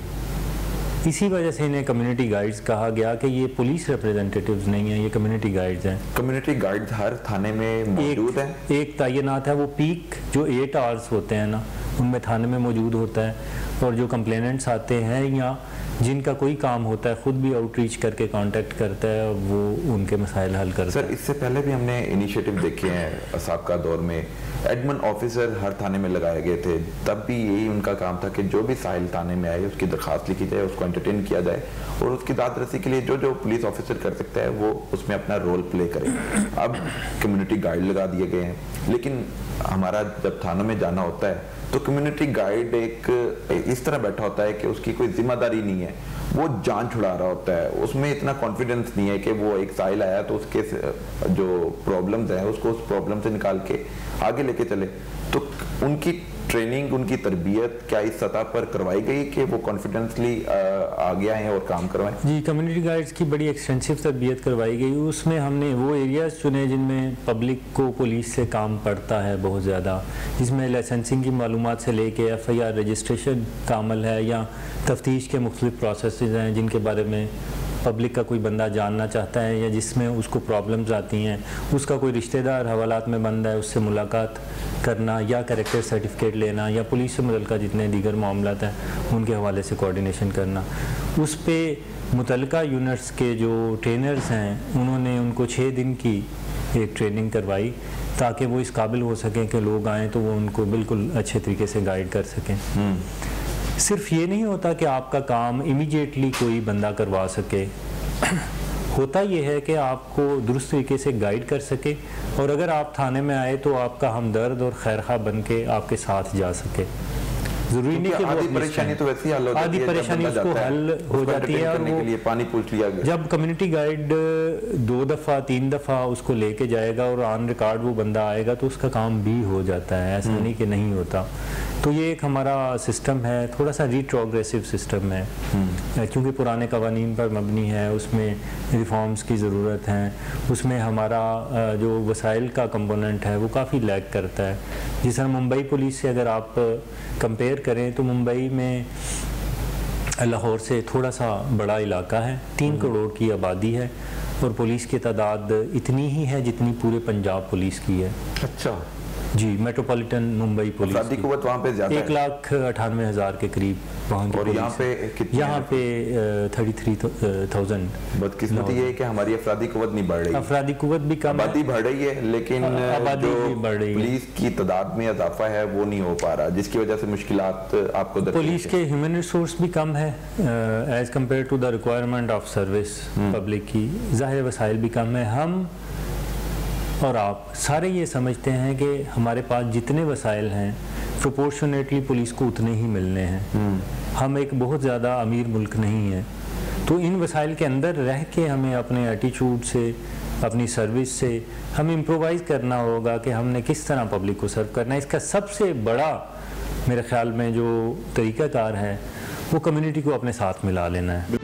इसी वजह से इन्हें कम्युनिटी गाइड्स कहा गया कि ये पुलिस रिप्रेजेंटेटिव्स नहीं हैं, ये कम्युनिटी गाइड्स हैं। कम्युनिटी गाइड्स हर थाने में मौजूद हैं? एक तैनात है, वो पीक जो एट आवर्स होते हैं ना, उनमें थाने में मौजूद होता है, और जो कंप्लेनेंट्स आते हैं या जिनका कोई काम होता है खुद भी आउटरीच करके कांटेक्ट करता है, वो उनके मसाइल हल करता सर, है। इससे पहले भी हमने इनिशिएटिव देखे हैं साबका दौर में, एडमिन ऑफिसर हर थाने में लगाए गए थे, तब भी यही उनका काम था कि जो भी साहिल थाने में आए उसकी दरख्वास्त लिखी जाए, उसको एंटरटेन किया जाए और उसकी दाद रसी के लिए जो जो पुलिस ऑफिसर कर सकता है वो उसमें अपना रोल प्ले करे। अब कम्युनिटी गाइड लगा दिए गए हैं, लेकिन हमारा जब थानों में जाना होता है तो कम्युनिटी गाइड एक इस तरह बैठा होता है कि उसकी कोई जिम्मेदारी नहीं है, वो जान छुड़ा रहा होता है, उसमें इतना कॉन्फिडेंस नहीं है कि वो एक साहिल आया तो उसके जो प्रॉब्लम्स हैं उसको उस प्रॉब्लम से निकाल के आगे लेके चले। तो उनकी ट्रेनिंग, उनकी तरबियत क्या इस सतह पर करवाई गई कि वो कॉन्फिडेंसली आगे आए और काम करवाएं? जी, कम्युनिटी गाइड्स की बड़ी एक्सटेंसिव तरबियत करवाई गई। उसमें हमने वो एरियाज चुने जिनमें पब्लिक को पुलिस से काम पड़ता है बहुत ज़्यादा, जिसमें लाइसेंसिंग की मालूमात से लेके एफ आई आर रजिस्ट्रेशन का अमल है, या तफ्तीश के मुख्तलिफ प्रोसेस हैं जिनके बारे में पब्लिक का कोई बंदा जानना चाहता है, या जिसमें उसको प्रॉब्लम्स आती हैं, उसका कोई रिश्तेदार हवालात में बंद है, उससे मुलाकात करना, या कैरेक्टर सर्टिफिकेट लेना, या पुलिस से मुतल्लिका जितने दीगर मामलात हैं उनके हवाले से कोऑर्डिनेशन करना। उस पर मुतल्लिका यूनिट्स के जो ट्रेनर्स हैं उन्होंने उनको छः दिन की एक ट्रेनिंग करवाई ताकि वो इस काबिल हो सकें कि लोग आएँ तो वो उनको बिल्कुल अच्छे तरीके से गाइड कर सकें। सिर्फ ये नहीं होता कि आपका काम इमीडिएटली कोई बंदा करवा सके, होता ये है कि आपको दुरुस्त तरीके से गाइड कर सके, और अगर आप थाने में आए तो आपका हमदर्द और खैरखा बन के आपके साथ जा सके। जरूरी नहीं कि आधी परेशानी तो वैसे ही हल हो जाती है, आधी परेशानी उसको हल हो जाती है, और के लिए पानी पूछ लिया गया। जब कम्युनिटी गाइड दो दफ़ा तीन दफ़ा उसको लेके जाएगा और ऑन रिकॉर्ड वो बंदा आएगा तो उसका काम भी हो जाता है, ऐसा नहीं कि नहीं होता। तो ये एक हमारा सिस्टम है, थोड़ा सा रिट्रोग्रेसिव सिस्टम है, क्योंकि पुराने कवानीन पर मबनी है, उसमें रिफॉर्म्स की ज़रूरत है, उसमें हमारा जो वसाइल का कंपोनेंट है वो काफ़ी लैग करता है। जिस तरह मुंबई पुलिस से अगर आप कंपेयर करें तो मुंबई में लाहौर से थोड़ा सा बड़ा इलाका है, तीन करोड़ की आबादी है, और पुलिस की तादाद इतनी ही है जितनी पूरे पंजाब पुलिस की है। अच्छा जी, मेट्रोपॉलिटन मुंबई पुलिस अफरादी कुव्वत वहाँ पे ज़्यादा है, एक लाख अठानवे हज़ार के करीब वहाँ की। और यहाँ पे कितनी? यहाँ पे थर्टी थ्री थाउजेंड। बदकिस्मती ये है कि हमारी अफरादी कुव्वत नहीं बढ़ रही, अफरादी कुव्वत भी कम, आबादी बढ़ रही है, लेकिन आबादी भी बढ़ रही है, पुलिस की तादाद में इजाफा है वो नहीं हो पा रहा, जिसकी वजह से मुश्किलात आपको पुलिस के ह्यूमन रिसोर्स भी कम है as compare to the requirement of service public की, ज़ाहिर वसाइल भी कम है। हम और आप सारे ये समझते हैं कि हमारे पास जितने वसाइल हैं प्रोपोर्शनेटली पुलिस को उतने ही मिलने हैं। हम एक बहुत ज़्यादा अमीर मुल्क नहीं है, तो इन वसाइल के अंदर रह के हमें अपने एटीट्यूड से, अपनी सर्विस से हमें इम्प्रोवाइज़ करना होगा कि हमने किस तरह पब्लिक को सर्व करना है। इसका सबसे बड़ा मेरे ख्याल में जो तरीक़ाकार है वो कम्युनिटी को अपने साथ मिला लेना है।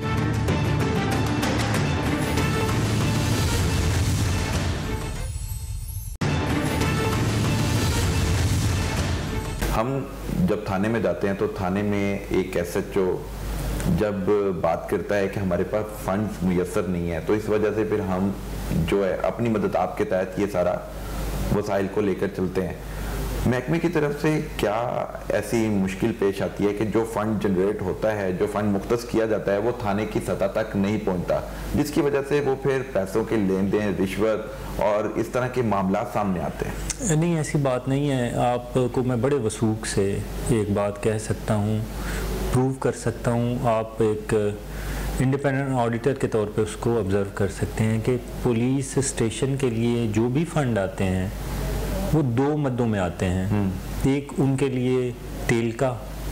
हम जब थाने में जाते हैं तो थाने में एक एस एच ओ जब बात करता है कि हमारे पास फंड्स मुयसर नहीं है, तो इस वजह से फिर हम जो है अपनी मदद आपके तहत ये सारा वसाइल को लेकर चलते हैं। महकमे की तरफ से क्या ऐसी मुश्किल पेश आती है कि जो फंड जनरेट होता है, जो फंड मुख्तस किया जाता है, वो थाने की सतह तक नहीं पहुंचता, जिसकी वजह से वो फिर पैसों के लेन देन, रिश्वत और इस तरह के मामला सामने आते हैं? नहीं, ऐसी बात नहीं है। आपको मैं बड़े वसूख से एक बात कह सकता हूँ, प्रूव कर सकता हूँ। आप एक इंडिपेंडेंट ऑडिटर के तौर पे उसको ऑब्ज़र्व कर सकते हैं कि पुलिस स्टेशन के लिए जो भी फंड आते हैं वो दो मद्दों में आते हैं। एक उनके लिए तेल का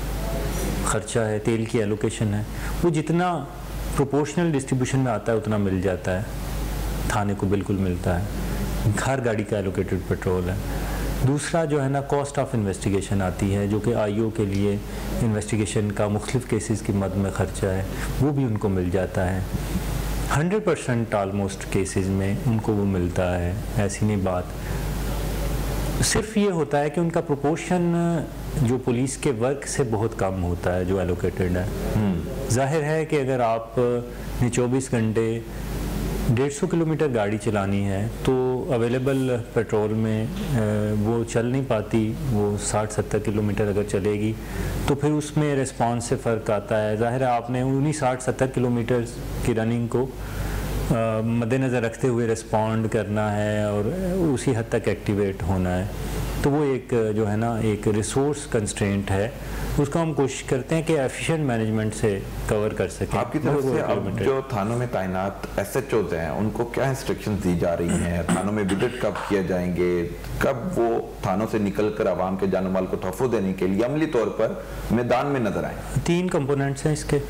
खर्चा है, तेल की एलोकेशन है, वो जितना प्रोपोर्शनल डिस्ट्रीब्यूशन में आता है उतना मिल जाता है, थाने को बिल्कुल मिलता है। हर गाड़ी का एलोकेटेड पेट्रोल है। दूसरा जो है ना, कॉस्ट ऑफ इन्वेस्टिगेशन आती है, जो कि आई ओ के लिए इन्वेस्टिगेशन का मुख्तलिफ केसेस की मद में ख़र्चा है, वो भी उनको मिल जाता है। हंड्रेड परसेंट आलमोस्ट केसेस में उनको वो मिलता है, ऐसी नहीं बात। सिर्फ ये होता है कि उनका प्रोपोर्शन जो पुलिस के वर्क से बहुत कम होता है जो एलोकेटेड है। जाहिर है कि अगर आप ने चौबीस घंटे डेढ़ सौ किलोमीटर गाड़ी चलानी है तो अवेलेबल पेट्रोल में वो चल नहीं पाती, वो साठ सत्तर किलोमीटर अगर चलेगी तो फिर उसमें रिस्पॉन्स से फ़र्क आता है। ज़ाहिर है आपने उन्हीं साठ सत्तर किलोमीटर की रनिंग को मद्देनज़र रखते हुए रिस्पॉन्ड करना है और उसी हद तक एक्टिवेट होना है, तो वो एक जो है ना एक रिसोर्स कंस्ट्रेंट है, उसको हम कोशिश करते हैं कि एफिशिएंट मैनेजमेंट से कवर कर सकें। आपकी तरफ से अब जो थानों में तैनात एस एच ओज़ हैं उनको क्या इंस्ट्रक्शन दी जा रही हैं? थानों में विजिट कब किए जाएंगे? कब वो थानों से निकल कर आवाम के जान माल को तहफ़्फ़ुज़ देने के लिए अमली तौर पर मैदान में नजर आए? तीन कंपोनेंट्स हैं इसके,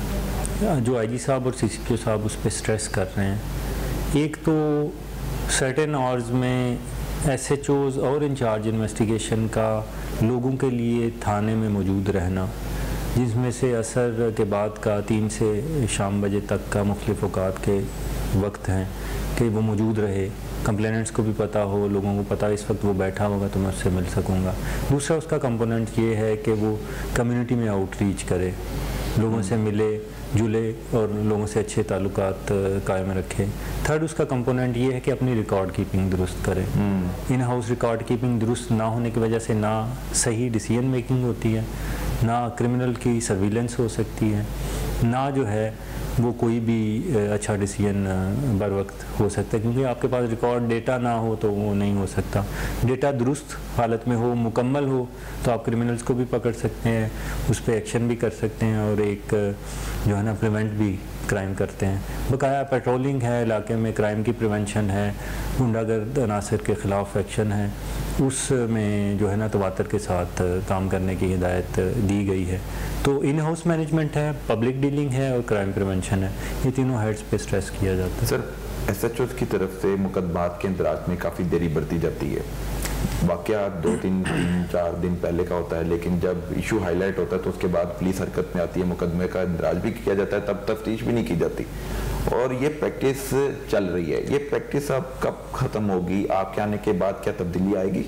जो आई जी साहब और सी सी पी ओ साहब उस पर स्ट्रेस कर रहे हैं। एक तो सर्टेन आवर्स में एस एच ओज़ और इंचार्ज इन्वेस्टिगेशन का लोगों के लिए थाने में मौजूद रहना, जिसमें से असर के बाद का तीन से शाम बजे तक का मुख्तलिफ औकात के वक्त हैं कि वो मौजूद रहे, कंप्लेनेंट्स को भी पता हो, लोगों को पता इस वक्त वो बैठा होगा तो मैं उससे मिल सकूँगा। दूसरा उसका कंपोनेंट ये है कि वो कम्युनिटी में आउटरीच करे, लोगों से मिले जुले और लोगों से अच्छे ताल्लुकात कायम रखे। थर्ड उसका कंपोनेंट ये है कि अपनी रिकॉर्ड कीपिंग दुरुस्त करे। इन हाउस रिकॉर्ड कीपिंग दुरुस्त ना होने की वजह से ना सही डिसीजन मेकिंग होती है, ना क्रिमिनल की सर्विलेंस हो सकती है, ना जो है वो कोई भी अच्छा डिसीजन बर वक्त हो सकता है, क्योंकि आपके पास रिकॉर्ड डेटा ना हो तो वो नहीं हो सकता। डेटा दुरुस्त हालत में हो, मुकम्मल हो, तो आप क्रिमिनल्स को भी पकड़ सकते हैं, उस पर एक्शन भी कर सकते हैं और एक जो है ना प्रिवेंट भी क्राइम करते हैं। बकाया पेट्रोलिंग है, इलाके में क्राइम की प्रिवेंशन है, गुंडागर्द अनासर के ख़िलाफ़ एक्शन है, उसमें जो है ना तवातर के साथ काम करने की हिदायत दी गई है। तो इन हाउस मैनेजमेंट है, पब्लिक डीलिंग है और क्राइम प्रिवेंशन है, ये तीनों हेड्स पे स्ट्रेस किया जाता है। सर, एस एच ओज़ की तरफ से मुकदमात के इंदराज में काफ़ी देरी बरती जाती है। वाक़या दो तीन तीन चार दिन पहले का होता है, लेकिन जब इशू हाईलाइट होता है तो उसके बाद पुलिस हरकत में आती है, मुकदमे का इंदराज भी किया जाता है, तब तफ्तीश भी नहीं की जाती और ये प्रैक्टिस चल रही है। ये प्रैक्टिस अब कब ख़त्म होगी? आपके आने के बाद क्या तब्दीली आएगी?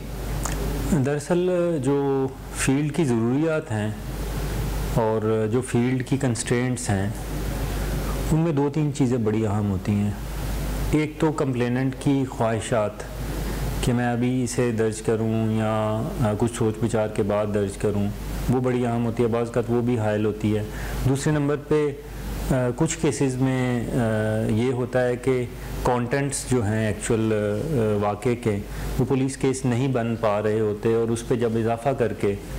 दरअसल जो फील्ड की ज़रूरियात हैं और जो फील्ड की कंस्ट्रेंट्स हैं उनमें दो तीन चीज़ें बड़ी अहम होती हैं। एक तो कंप्लेनेंट की ख्वाहिशात कि मैं अभी इसे दर्ज करूं या कुछ सोच विचार के बाद दर्ज करूं, वो बड़ी अहम होती है, बाज़ का वो भी हायल होती है। दूसरे नंबर पे आ, कुछ केसेस में आ, ये होता है कि कंटेंट्स जो हैं एक्चुअल वाक़े के वो पुलिस केस नहीं बन पा रहे होते और उस पर जब इजाफ़ा करके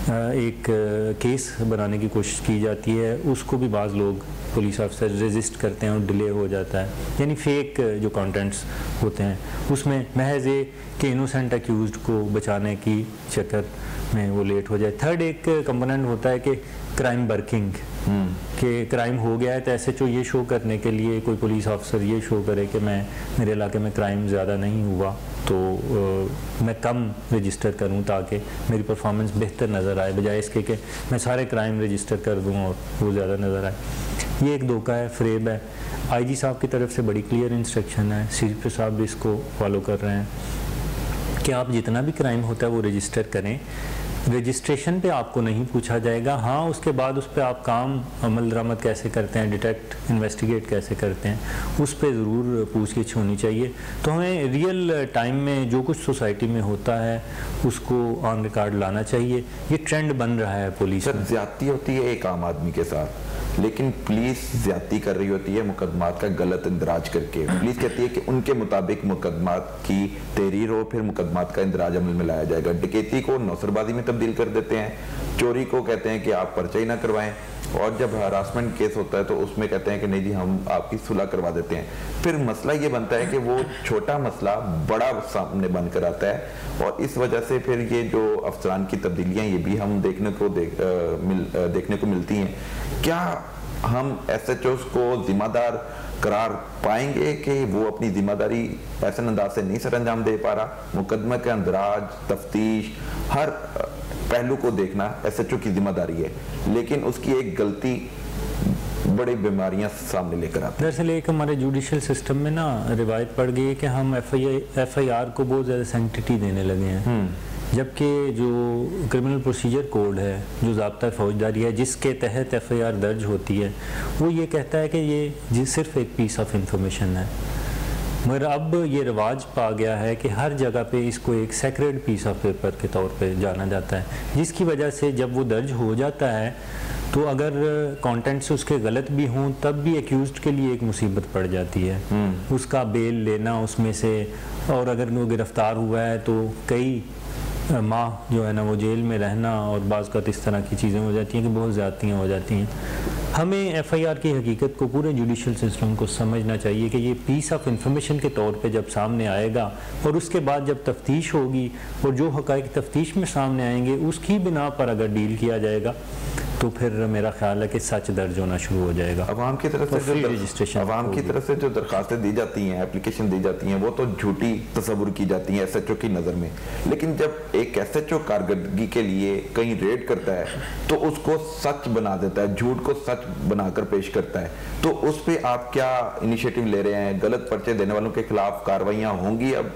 एक केस बनाने की कोशिश की जाती है, उसको भी बाज़ लोग पुलिस ऑफिसर रेजिस्ट करते हैं और डिले हो जाता है। यानी फेक जो कंटेंट्स होते हैं उसमें महज ये कि इनोसेंट अक्यूज्ड को बचाने की चक्कर में वो लेट हो जाए। थर्ड एक कंपोनेंट होता है कि क्राइम बर्किंग, कि क्राइम हो गया है तो एस एच ओ ये शो करने के लिए, कोई पुलिस ऑफिसर ये शो करे कि मैं मेरे इलाके में क्राइम ज़्यादा नहीं हुआ तो आ, मैं कम रजिस्टर करूं ताकि मेरी परफॉर्मेंस बेहतर नज़र आए, बजाय इसके कि मैं सारे क्राइम रजिस्टर कर दूं और वो ज़्यादा नज़र आए। ये एक धोखा है, फ्रेब है। आई जी साहब की तरफ से बड़ी क्लियर इंस्ट्रक्शन है, सी पी साहब भी इसको फॉलो कर रहे हैं कि आप जितना भी क्राइम होता है वो रजिस्टर करें। रजिस्ट्रेशन पे आपको नहीं पूछा जाएगा, हाँ उसके बाद उस पर आप काम अमल दरामद कैसे करते हैं, डिटेक्ट इन्वेस्टिगेट कैसे करते हैं, उस पर ज़रूर पूछगिछ होनी चाहिए। तो हमें रियल टाइम में जो कुछ सोसाइटी में होता है उसको ऑन रिकॉर्ड लाना चाहिए। ये ट्रेंड बन रहा है पुलिस में। ज्यादती होती है एक आम आदमी के साथ, लेकिन पुलिस ज्यादती कर रही होती है मुकदमात का गलत इंदराज करके। पुलिस कहती है कि उनके मुताबिक मुकदमात की तहरीर हो, फिर मुकदमात का इंदराज अमल में लाया जाएगा। डकैती को नौसरबाजी में तब्दील कर देते हैं, चोरी को कहते हैं कि आप पर्चा ही ना करवाएं, और जब हरासमेंट केस होता है तो उसमें कहते हैं कि नहीं जी हम आपकी सुलह करवा देते हैं। फिर मसला ये बनता है कि वो छोटा मसला बड़ा सामने बन कर आता है, और इस वजह से फिर ये जो अफसरान की तब्दीलियां ये भी हम देखने को देख, आ, मिल, आ, देखने को मिलती हैं। क्या हम एस एच ओज़ को जिम्मेदार करार पाएंगे कि वो अपनी जिम्मेदारी ऐसे अंदाज से नहीं सर अंजाम दे पा रहा? मुकदमे के अंदराज, तफ्तीश, हर पहलू को देखना एस एच ओ की जिम्मेदारी है, लेकिन उसकी एक गलती बड़ी बीमारियां सामने लेकर आती है। दरअसल एक हमारे जुडिशल सिस्टम में ना रिवायत पड़ गई है कि हम F I F I R को बहुत ज़्यादा सेंसिटिविटी देने लगे हैं, जबकि जो क्रिमिनल प्रोसीजर कोड है, जो ज़ाब्ता फौजदारी है जिसके तहत एफ आई आर दर्ज होती है, वो ये कहता है कि ये सिर्फ एक पीस ऑफ इंफॉर्मेशन है। मगर अब ये रिवाज पा गया है कि हर जगह पे इसको एक सेक्रेड पीस ऑफ पेपर के तौर पे जाना जाता है, जिसकी वजह से जब वो दर्ज हो जाता है तो अगर कंटेंट्स उसके गलत भी हों तब भी एक्यूज्ड के लिए एक मुसीबत पड़ जाती है। उसका बेल लेना उसमें से, और अगर वो गिरफ्तार हुआ है तो कई माह जो है ना वो जेल में रहना, और बाज़ का इस तरह की चीज़ें हो जाती हैं कि बहुत ज़्यादतियाँ हो जाती हैं। हमें एफ आई आर की हकीकत को पूरे जुडिशल सिस्टम को समझना चाहिए कि ये पीस ऑफ इंफॉर्मेशन के तौर पे जब सामने आएगा, और उसके बाद जब तफ्तीश होगी और जो हक़ाइक़ तफ्तीश में सामने आएंगे उसकी बिना पर अगर डील किया जाएगा तो फिर मेरा ख्याल है कि सच दर्ज होना शुरू हो जाएगा। अवाम की तरफ से जो रजिस्ट्रेशन अवाम की तरफ से जो दरखास्तें दी जाती हैं, एप्लीकेशन दी जाती हैं, वो तो झूठी तस्वुर की जाती हैं एस एच ओ की नज़र में। लेकिन जब एक एस एच ओ कारकर्दगी के लिए कहीं रेड करता है तो उसको सच बना देता है, झूठ को सच बनाकर पेश करता है, तो उस पर आप क्या इनिशिएटिव ले रहे हैं? गलत पर्चे देने वालों के खिलाफ कार्रवाइयाँ होंगी? अब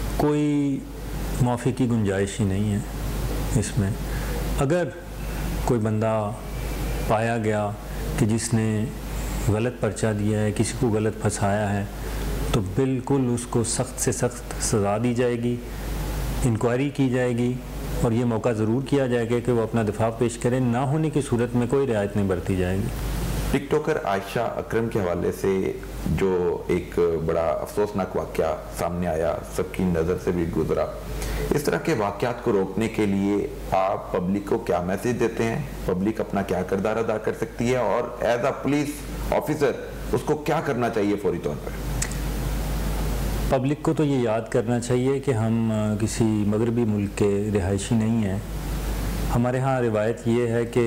कोई माफ़ी की गुंजाइश ही नहीं है इसमें। अगर कोई बंदा पाया गया कि जिसने गलत पर्चा दिया है, किसी को गलत फंसाया है, तो बिल्कुल उसको सख्त से सख्त सज़ा दी जाएगी, इंक्वायरी की जाएगी, और ये मौका ज़रूर किया जाएगा कि वो अपना दिफा पेश करें। ना होने की सूरत में कोई रियायत नहीं बरती जाएगी। टिकटॉकर आयशा अकरम के हवाले से जो एक बड़ा अफसोसनाक वाक़या सामने आया, सबकी नज़र से भी गुजरा, इस तरह के वाक़यात को रोकने के लिए आप पब्लिक को क्या मैसेज देते हैं? पब्लिक अपना क्या किरदार अदा कर सकती है, और एज अ पुलिस ऑफिसर उसको क्या करना चाहिए फौरी तौर पर? पब्लिक को तो ये याद करना चाहिए कि हम किसी मगरबी मुल्क के रिहायशी नहीं हैं। हमारे यहाँ रिवायत ये है कि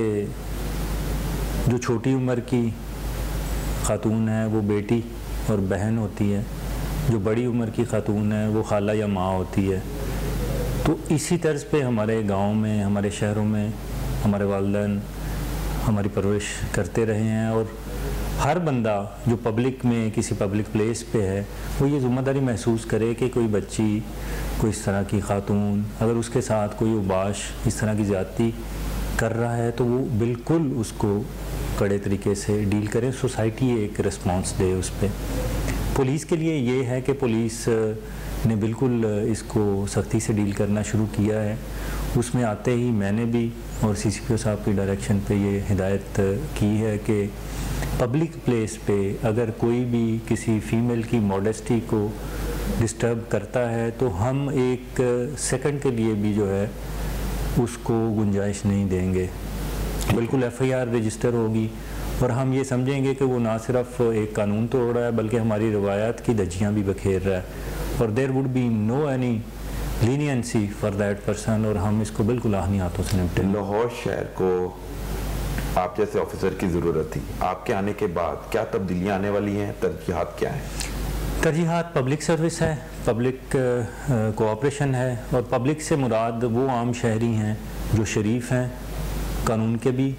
जो छोटी उम्र की खातून है वो बेटी और बहन होती है, जो बड़ी उम्र की खातून है वो खाला या माँ होती है। तो इसी तर्ज पे हमारे गांव में, हमारे शहरों में हमारे वालिदैन हमारी परवरिश करते रहे हैं, और हर बंदा जो पब्लिक में किसी पब्लिक प्लेस पे है वो ये ज़िम्मेदारी महसूस करे कि कोई बच्ची, कोई इस तरह की खातून अगर उसके साथ कोई उबाश इस तरह की ज़्यादती कर रहा है तो वो बिल्कुल उसको कड़े तरीके से डील करें, सोसाइटी एक रिस्पॉन्स दे उस पर। पुलिस के लिए ये है कि पुलिस ने बिल्कुल इसको सख्ती से डील करना शुरू किया है। उसमें आते ही मैंने भी और सी सी पी ओ साहब की डायरेक्शन पे ये हिदायत की है कि पब्लिक प्लेस पे अगर कोई भी किसी फ़ीमेल की मॉडेस्टी को डिस्टर्ब करता है तो हम एक सेकंड के लिए भी जो है उसको गुंजाइश नहीं देंगे। बिल्कुल एफ आई आर रजिस्टर होगी और हम ये समझेंगे कि वो ना सिर्फ एक कानून तोड़ रहा है बल्कि हमारी रवायात की धज्जियाँ भी बखेर रहा है और there would be no any leniency for that person और हम इसको बिल्कुल आहनी हाथों से निपटे। लाहौर शहर को आप जैसे ऑफिसर की ज़रूरत थी, आपके आने के बाद क्या तब्दीलियाँ आने वाली हैं, तरजीहात क्या हैं? तरजीहात पब्लिक सर्विस है, पब्लिक कोऑपरेशन है और पब्लिक से मुराद वो आम शहरी हैं जो शरीफ हैं, कानून के भी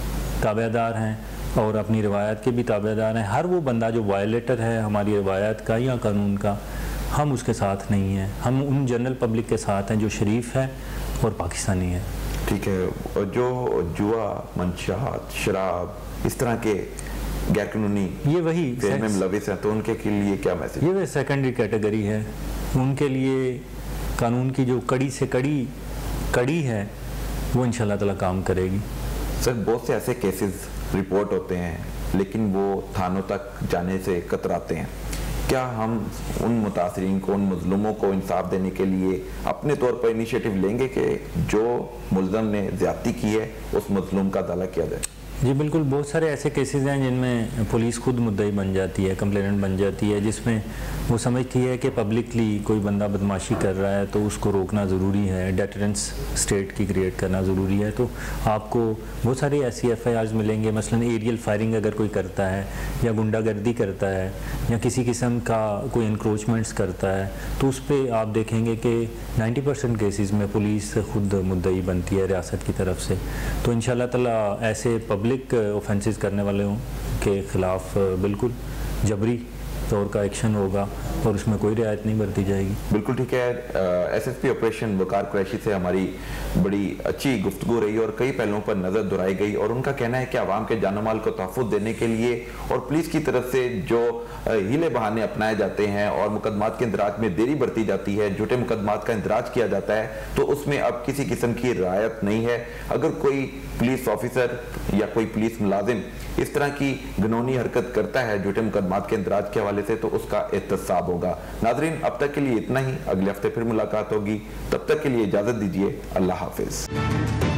ताबेदार हैं और अपनी रवायत के भी ताबेदार हैं। हर वो बंदा जो वायलेटर है हमारी रवायत का या कानून का, हम उसके साथ नहीं हैं। हम उन जनरल पब्लिक के साथ हैं जो शरीफ है और पाकिस्तानी है। ठीक है। और जो जुआ, मंशात, शराब, इस तरह के गैर कानूनी ये वही में मुलविस हैं, तो उनके के लिए क्या मैसेज? ये वही सेकेंडरी कैटेगरी है। उनके लिए कानून की जो कड़ी से कड़ी कड़ी है वो इंशाल्लाह ताला काम करेगी। सर, बहुत से ऐसे केसेस रिपोर्ट होते हैं लेकिन वो थानों तक जाने से कतराते हैं। क्या हम उन मुतासरीन को, उन मजलूमों को इंसाफ देने के लिए अपने तौर पर इनिशिएटिव लेंगे कि जो मुल्ज़म ने ज़्यादती की है उस मजलूम का अदाला किया जाए? जी बिल्कुल, बहुत सारे ऐसे केसेस हैं जिनमें पुलिस खुद मुद्दई बन जाती है, कंप्लेनेंट बन जाती है, जिसमें वो समझती है कि पब्लिकली कोई बंदा बदमाशी कर रहा है तो उसको रोकना ज़रूरी है, डेटरेंस स्टेट की क्रिएट करना ज़रूरी है। तो आपको बहुत सारे ऐसी एफ आई आर्स मिलेंगे, मसलन एरियल फायरिंग अगर कोई करता है या गुंडागर्दी करता है या किसी किस्म का कोई इंक्रोचमेंट्स करता है तो उस पर आप देखेंगे कि नाइन्टी परसेंट केसेस में पुलिस खुद मुद्दई बनती है रियासत की तरफ से। तो इंशाल्लाह ताला ऐसे पब्लिक ऑफेंसेस करने वालों के खिलाफ बिल्कुल जबरी तौर का एक्शन होगा और उसमें कोई रियायत नहीं बरती जाएगी। बिल्कुल ठीक है। S S P operation Waqar Qureshi से हमारी बड़ी अच्छी गुफ्तगू रही और कई पहलुओं पर नज़र दुहराई गई और उनका कहना है कि आवाम के जानो माल को तहफ़्फ़ुज़ देने के लिए और पुलिस की तरफ से जो हीले बहाने अपनाए जाते हैं और मुकदमात के इंदराज में देरी बरती जाती है, झूठे मुकदमात का इंदराज किया जाता है, तो उसमें अब किसी किस्म की रियायत नहीं है। अगर कोई पुलिस ऑफिसर या कोई पुलिस मुलाजिम इस तरह की घिनौनी हरकत करता है झूठे मुकदमात के इंदराज के हवाले से तो उसका एहतसाब होगा। नाज़रीन, अब तक के लिए इतना ही। अगले हफ्ते फिर मुलाकात होगी, तब तक के लिए इजाज़त दीजिए। अल्लाह हाफिज़।